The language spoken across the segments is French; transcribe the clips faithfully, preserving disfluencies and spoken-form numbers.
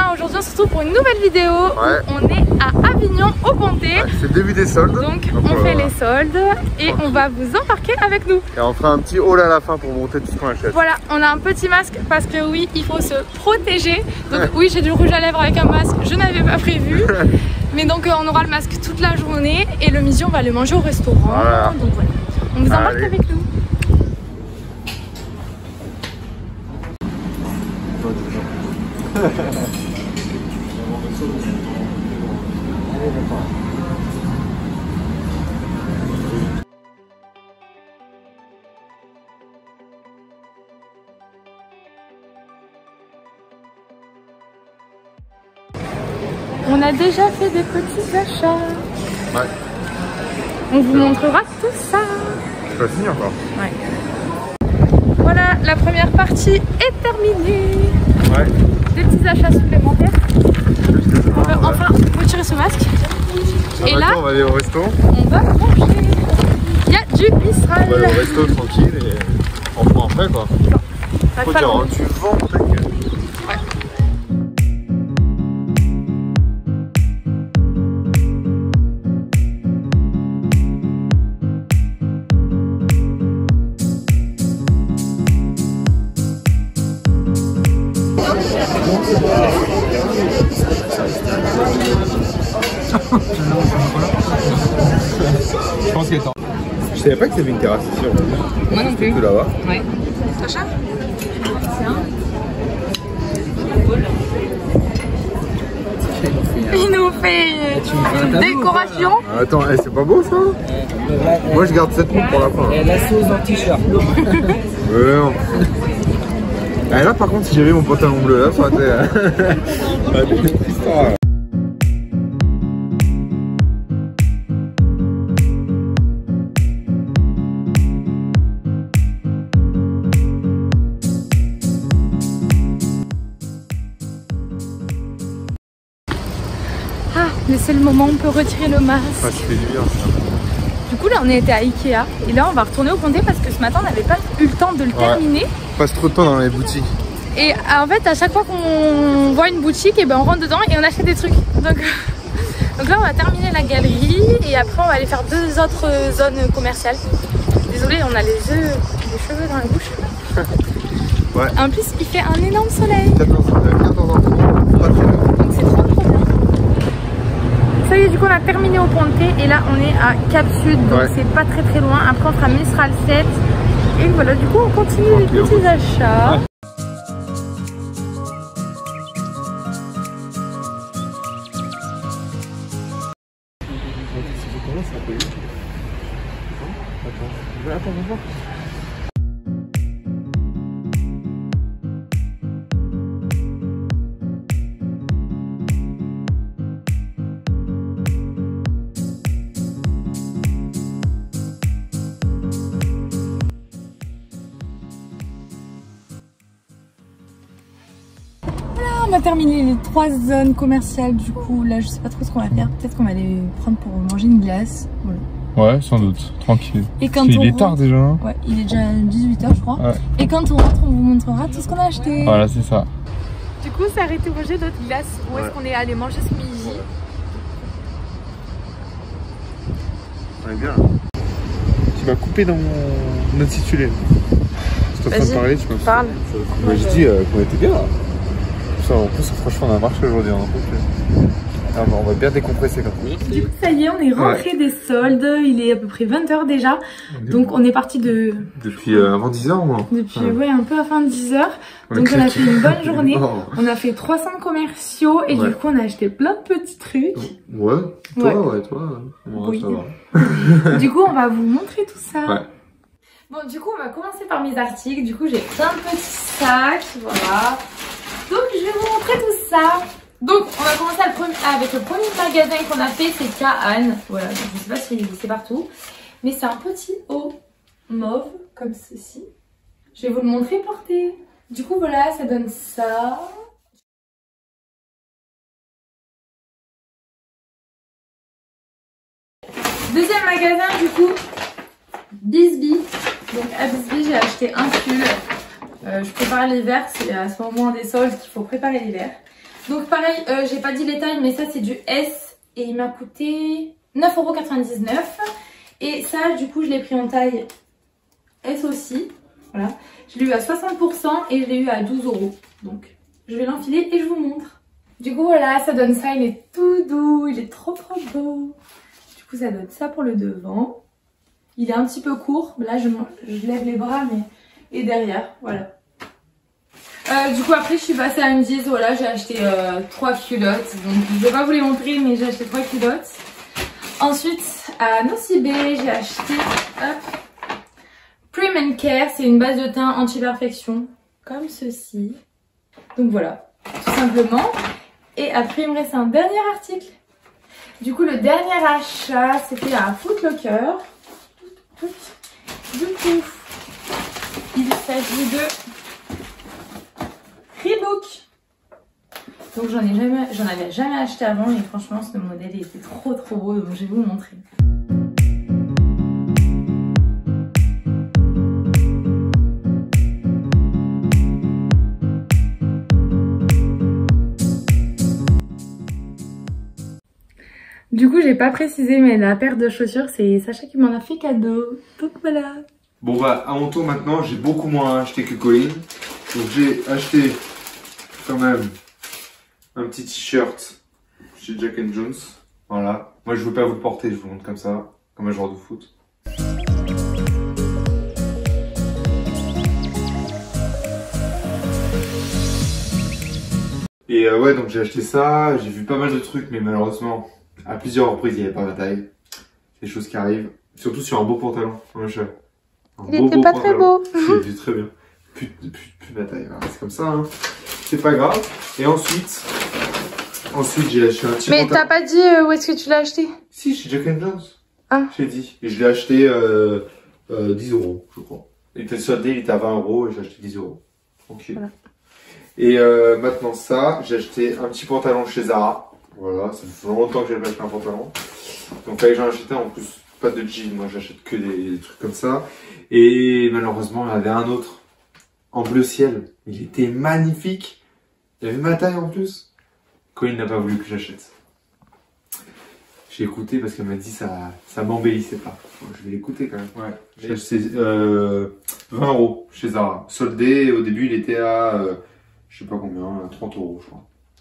bien, aujourd'hui on se retrouve pour une nouvelle vidéo. Ouais. Où on est à Avignon au Pontet. Ouais, c'est le début des soldes. Donc, Donc on euh, fait les soldes et on va vous embarquer avec nous. Et on fera un petit haul à la fin pour montrer tout ce qu'on achète. Voilà, on a un petit masque parce que oui, il faut se protéger. Donc oui, j'ai du rouge à lèvres avec un masque, je n'avais pas prévu. Mais donc euh, on aura le masque toute la journée et le midi on va le manger au restaurant. Voilà. Donc voilà, on vous embarque Allez. avec nous. On a déjà fait des petits achats. Ouais. On vous montrera tout ça. C'est pas fini encore. Ouais. Voilà, la première partie est terminée. Ouais. Des petits achats supplémentaires. On va ouais. enfin retirer ce masque. Ah, et là, on va aller au resto. on va manger. Il y a du Mistral. On va aller au resto tranquille et on prend après quoi. Ça Faut va dire, pas hein, tu vends le truc. Je pense qu'elle est temps. Je savais pas que c'était une terrasse ici. Moi non plus. Que là-bas. Ouais. Sacha, il nous fait une décoration. Ah, attends, eh, c'est pas beau ça? Moi je garde cette coupe pour la fin. Et la sauce dans le t-shirt. Ouais, non. Ah, là par contre si j'avais mon pantalon bleu là ça aurait été... ça aurait été une autre histoire. Là. Ah, mais c'est le moment où on peut retirer le masque. Ah, ça fait du bien ça. Du coup, là, on était à Ikea. Et là, on va retourner au Pontet parce que ce matin, on n'avait pas eu le temps de le Ouais. terminer. On passe trop de temps dans les boutiques. Et en fait, à chaque fois qu'on voit une boutique, et ben, on rentre dedans et on achète des trucs. Donc, donc là, on va terminer la galerie. Et après, on va aller faire deux autres zones commerciales. Désolée, on a les yeux, les cheveux dans la bouche. Ouais. En plus, il fait un énorme soleil. quatorze heures trente, pas très bien. Donc c'est trop trop bien. Ça y est, du coup on a terminé au Pontet et là on est à Cap Sud, donc Ouais. c'est pas très très loin. Après on fera Mistral sept et voilà, du coup on continue Ok, les on petits continue. achats. Ouais. On a terminé les trois zones commerciales, du coup là je sais pas trop ce qu'on va faire. Peut-être qu'on va aller prendre pour manger une glace. Voilà. Ouais, sans doute, tranquille. Et quand Il on est rentre- tard déjà. Hein. Ouais, il est déjà dix-huit heures je crois. Ouais. Et quand on rentre, on vous montrera tout ce qu'on a acheté. Voilà, c'est ça. Du coup, c'est arrêté manger notre glace. Où est-ce Ouais. qu'on est allé manger ce midi? On est bien. Tu m'as coupé dans mon intitulé. Je suis en train de parler, tu m'as parle. Moi je dis euh, qu'on était bien là. Ça, en plus franchement on a marché aujourd'hui. Hein, donc, ah, bah, on va bien décompresser comme ça. Du coup, ça y est, on est rentré des soldes. Il est à peu près vingt heures déjà. Donc, on est parti de... Depuis euh, avant dix heures au moins. Depuis, ouais, un peu avant dix heures. On Donc, est on a claqué. fait une bonne journée. Oh. On a fait trois centres commerciaux. Et Ouais. du coup, on a acheté plein de petits trucs. Ouais, toi, Ouais. ouais, toi. Ouais, Oui. ça va. Du coup, on va vous montrer tout ça. Ouais. Bon, du coup, on va commencer par mes articles. Du coup, j'ai plein de petits sacs. Voilà. Donc, je vais vous montrer tout ça. Donc, on va commencer le premier, avec le premier magasin qu'on a fait, c'est Kaan. Voilà, donc, je ne sais pas si c'est partout. Mais c'est un petit haut mauve, comme ceci. Je vais vous le montrer porté. Du coup, voilà, ça donne ça. Deuxième magasin, du coup, Bisbee. Donc, à Bisbee, j'ai acheté un pull. Euh, je prépare l'hiver, c'est à ce moment des soldes qu'il faut préparer l'hiver. Donc pareil, euh, j'ai pas dit les tailles, mais ça c'est du S et il m'a coûté neuf euros quatre-vingt-dix-neuf. Et ça, du coup, je l'ai pris en taille S aussi. Voilà. Je l'ai eu à soixante pour cent et je l'ai eu à douze euros. Donc, je vais l'enfiler et je vous montre. Du coup, voilà, ça donne ça. Il est tout doux. Il est trop trop beau. Du coup, ça donne ça pour le devant. Il est un petit peu court. Là, je, je lève les bras, mais... Et derrière, voilà. Euh, du coup, après, je suis passée à Undies. Voilà, j'ai acheté euh, trois culottes. Donc, je vais pas vous les montrer, mais j'ai acheté trois culottes. Ensuite, à Nocibé, j'ai acheté hop, Prim and Care. C'est une base de teint anti-perfection, comme ceci. Donc voilà, tout simplement. Et après, il me reste un dernier article. Du coup, le dernier achat, c'était à Foot Locker. Du coup, il s'agit de Reebok. Donc j'en ai jamais, j'en avais jamais acheté avant et franchement ce modèle il était trop trop beau, donc je vais vous montrer. Du coup j'ai pas précisé, mais la paire de chaussures c'est Sacha qui m'en a fait cadeau, donc voilà. Bon bah à mon tour maintenant, j'ai beaucoup moins acheté que Colline. Donc j'ai acheté quand même un petit t-shirt chez Jack and Jones. Voilà. Moi je veux pas vous le porter, je vous le montre comme ça, comme un joueur de foot. Et euh, ouais, donc j'ai acheté ça, j'ai vu pas mal de trucs, mais malheureusement, à plusieurs reprises, il n'y avait pas ma taille. C'est des choses qui arrivent. Surtout sur un beau pantalon. Un il beau, était beau pas pantalon. Très beau. Il était très bien. Plus, plus, plus de ma taille. C'est comme ça, hein. C'est pas grave. Et ensuite, ensuite j'ai acheté un petit Mais t'as pas dit euh, où est-ce que tu l'as acheté? Si, chez Jack and Jones. Ah. J'ai dit. Et je l'ai acheté euh, euh, dix euros, je crois. Il était soldé, il était à vingt euros et j'ai acheté dix euros. Tranquille. Voilà. Et euh, maintenant ça, j'ai acheté un petit pantalon chez Zara. Voilà, ça fait longtemps que j'ai pas acheté un pantalon. Donc là j'en ai acheté en plus pas de jean, moi j'achète que des, des trucs comme ça. Et malheureusement il y en avait un autre en bleu ciel. Il était magnifique. Il y avait ma taille en plus. Quand il n'a pas voulu que j'achète. J'ai écouté parce qu'elle m'a dit ça, ça m'embellissait pas. Bon, je vais l'écouter quand même. Ouais. J'ai acheté euh, vingt euros chez Zara. Soldé, au début il était à euh, je sais pas combien, à trente euros je crois.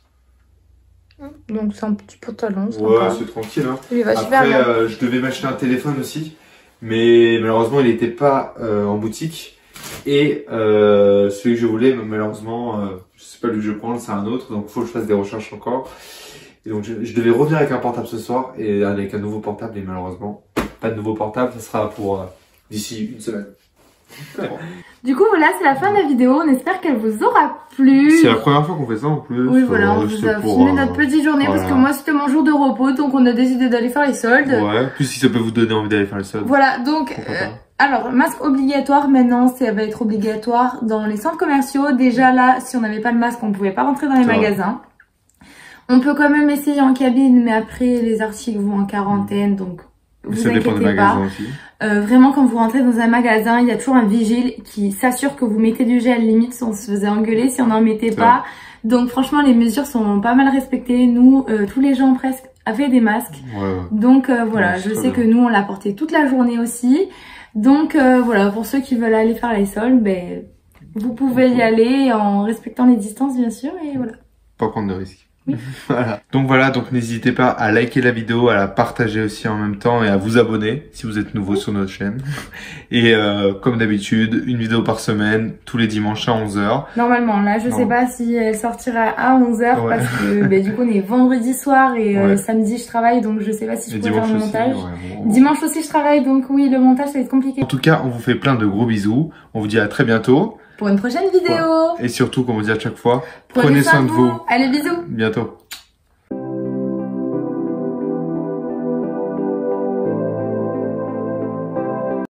Donc c'est un petit pantalon. Ouais, c'est tranquille. Hein. Il va Après, super bien. Euh, je devais m'acheter un téléphone aussi, mais malheureusement il n'était pas euh, en boutique. Et euh, celui que je voulais, malheureusement, euh, je sais pas lui que je prends, c'est un autre, donc il faut que je fasse des recherches encore. Et donc je, je devais revenir avec un portable ce soir et avec un nouveau portable, et malheureusement pas de nouveau portable, ça sera pour euh, d'ici une semaine. Du coup voilà, c'est la fin de la vidéo, on espère qu'elle vous aura plu. C'est la première fois qu'on fait ça en plus. Oui voilà, on vous a filmé notre petite journée voilà. Parce que moi c'était mon jour de repos, donc on a décidé d'aller faire les soldes. Ouais, plus si ça peut vous donner envie d'aller faire les soldes. Voilà, donc euh, alors masque obligatoire maintenant, ça va être obligatoire dans les centres commerciaux. Déjà là, si on n'avait pas le masque, on pouvait pas rentrer dans les magasins. On peut quand même essayer en cabine, mais après les articles vont en quarantaine, donc vous ça inquiétez dépend des magasins pas. Aussi. Euh, vraiment, quand vous rentrez dans un magasin, il y a toujours un vigile qui s'assure que vous mettez du gel. Limite, si on se faisait engueuler si on n'en mettait pas. Donc franchement, les mesures sont pas mal respectées. Nous, euh, tous les gens presque avaient des masques. Ouais. Donc euh, voilà, ouais, je sais bien. Que nous, on l'a porté toute la journée aussi. Donc euh, voilà, pour ceux qui veulent aller faire les soldes, ben, vous pouvez y aller en respectant les distances bien sûr. Et voilà. Pas prendre de risques. Oui. Voilà. Donc voilà, donc n'hésitez pas à liker la vidéo, à la partager aussi en même temps et à vous abonner si vous êtes nouveau sur notre chaîne. Et euh, comme d'habitude, une vidéo par semaine, tous les dimanches à onze heures. Normalement, là je non. sais pas si elle sortira à onze heures ouais. Parce que bah, du coup on est vendredi soir et euh, ouais. samedi je travaille, donc je sais pas si je peux faire le montage. Aussi, ouais, bon. Dimanche aussi je travaille, donc oui le montage ça va être compliqué. En tout cas, on vous fait plein de gros bisous, on vous dit à très bientôt. Pour une prochaine vidéo. Et surtout, comme on dit à chaque fois, prenez, prenez soin de vous. vous. Allez, bisous. Bientôt.